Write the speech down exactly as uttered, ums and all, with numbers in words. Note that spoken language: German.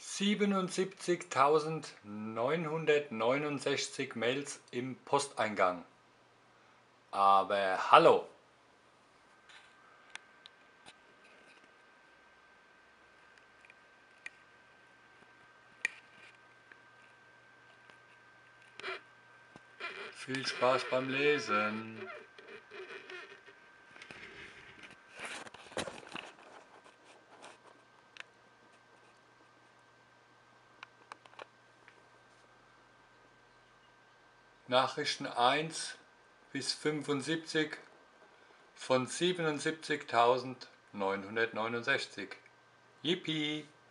siebenundsiebzigtausendneunhundertneunundsechzig Mails im Posteingang. Aber hallo! Viel Spaß beim Lesen! Nachrichten eins bis fünfundsiebzig von siebenundsiebzigtausendneunhundertneunundsechzig. Yippie!